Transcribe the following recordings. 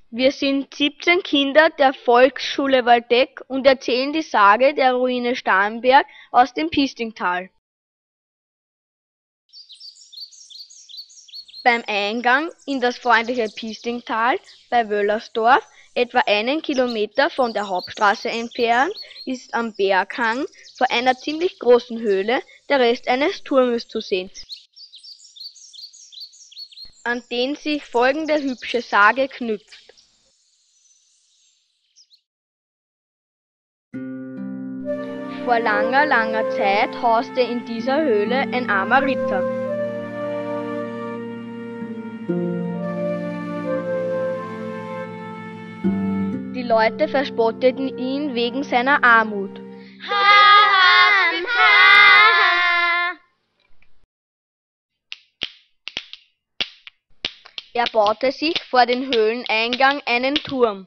Wir sind 17 Kinder der Volksschule Waldeck und erzählen die Sage der Ruine Starnberg aus dem Pistingtal. Beim Eingang in das freundliche Pistingtal bei Wöllersdorf, etwa 1 Kilometer von der Hauptstraße entfernt, ist am Berghang vor einer ziemlich großen Höhle der Rest eines Turmes zu sehen, an den sich folgende hübsche Sage knüpft. Vor langer, langer Zeit hauste in dieser Höhle ein armer Ritter. Die Leute verspotteten ihn wegen seiner Armut. Er baute sich vor den Höhleneingang einen Turm.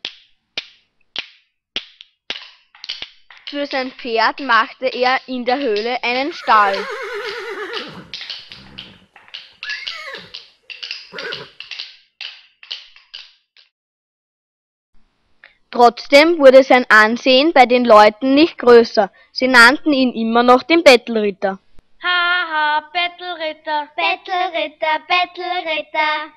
Für sein Pferd machte er in der Höhle einen Stall. Trotzdem wurde sein Ansehen bei den Leuten nicht größer. Sie nannten ihn immer noch den Bettelritter. Haha, Bettelritter, Bettelritter, Bettelritter.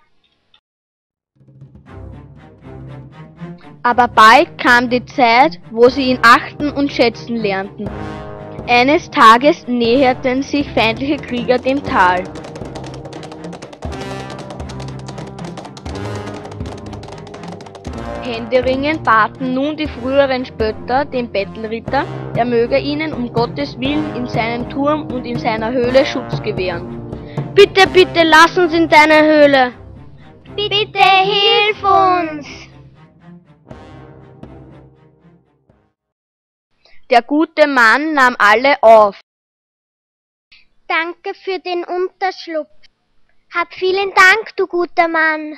Aber bald kam die Zeit, wo sie ihn achten und schätzen lernten. Eines Tages näherten sich feindliche Krieger dem Tal. Händeringend baten nun die früheren Spötter den Bettelritter, er möge ihnen um Gottes Willen in seinem Turm und in seiner Höhle Schutz gewähren. Bitte, bitte, lass uns in deine Höhle. Bitte, hilf uns. Der gute Mann nahm alle auf. Danke für den Unterschlupf. Hab vielen Dank, du guter Mann.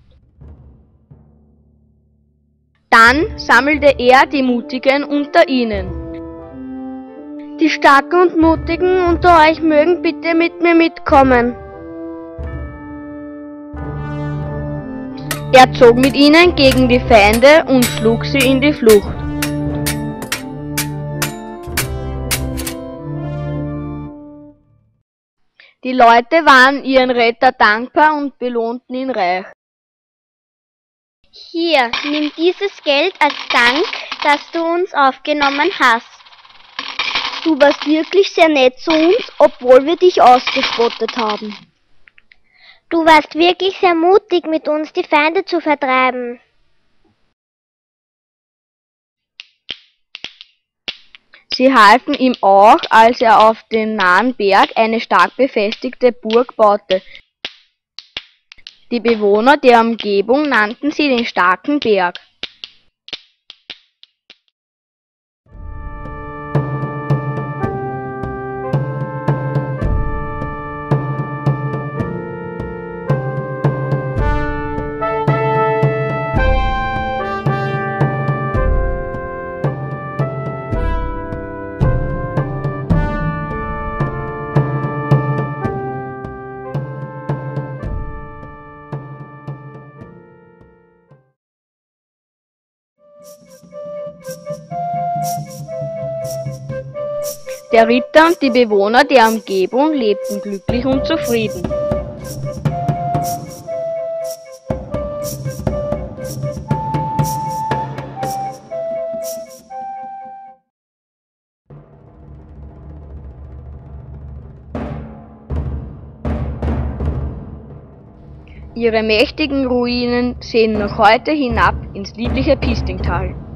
Dann sammelte er die Mutigen unter ihnen. Die Starken und Mutigen unter euch mögen bitte mit mir mitkommen. Er zog mit ihnen gegen die Feinde und schlug sie in die Flucht. Die Leute waren ihren Retter dankbar und belohnten ihn reich. Hier, nimm dieses Geld als Dank, dass du uns aufgenommen hast. Du warst wirklich sehr nett zu uns, obwohl wir dich ausgespottet haben. Du warst wirklich sehr mutig, mit uns die Feinde zu vertreiben. Sie halfen ihm auch, als er auf dem nahen Berg eine stark befestigte Burg baute. Die Bewohner der Umgebung nannten sie den starken Berg. Der Ritter und die Bewohner der Umgebung lebten glücklich und zufrieden. Ihre mächtigen Ruinen sehen noch heute hinab ins liebliche Pistingtal.